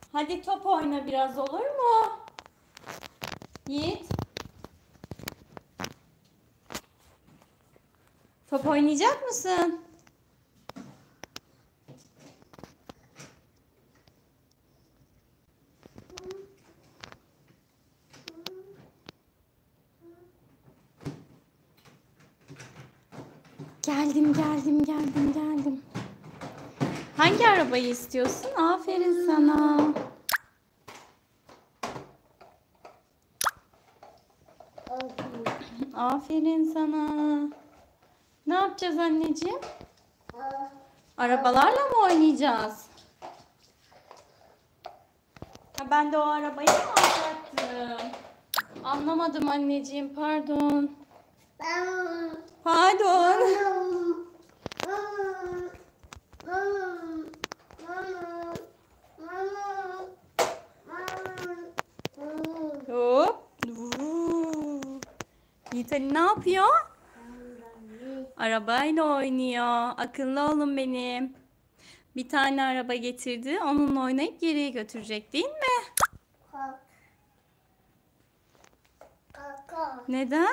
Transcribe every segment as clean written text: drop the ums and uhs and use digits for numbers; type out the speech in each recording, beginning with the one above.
Hadi top oyna biraz, olur mu? Yiğit. Top oynayacak mısın? Geldim. Hangi arabayı istiyorsun? Aferin sana. Aferin sana. Ne yapacağız anneciğim? Arabalarla mı oynayacağız? Ha, ben de o arabayı mı alacaktım? Anlamadım anneciğim, pardon. Pardon. Hop. Yiğit Ali ne yapıyor? Arabayla oynuyor. Akıllı olun benim. Bir tane araba getirdi. Onunla oynayıp geriye götürecek, değil mi? Neden?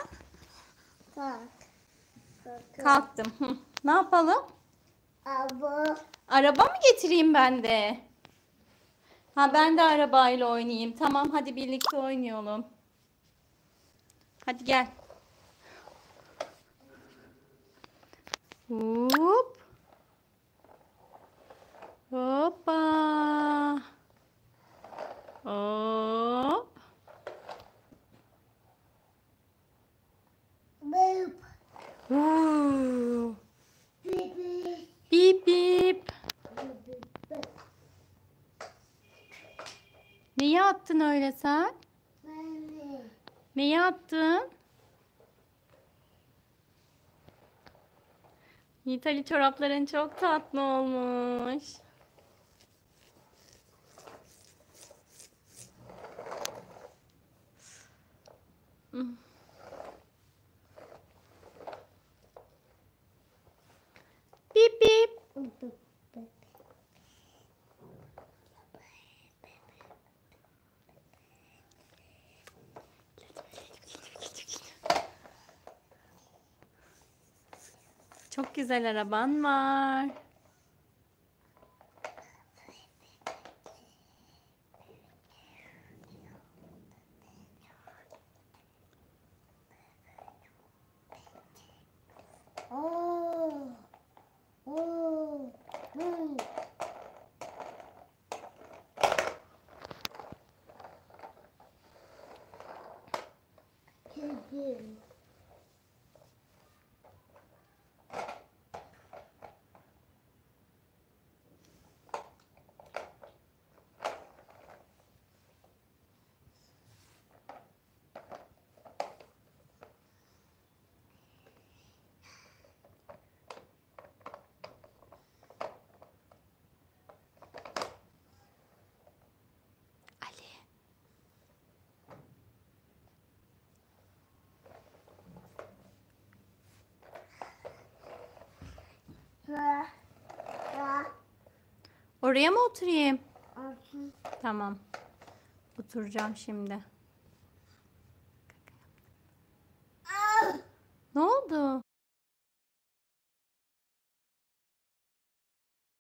Kalktım. Hı. Ne yapalım? Araba mı getireyim ben de? Ha, ben de arabayla oynayayım. Tamam, hadi birlikte oynayalım. Hadi gel. Hop. Hoppa. Hop. Huu. Bip bip. Neyi attın öyle sen? Neyi attın? Yiğit Ali, çorapların çok tatlı olmuş. Bip bip. Çok güzel araban var. Oraya mı oturayım? Tamam. Oturacağım şimdi. Ne oldu?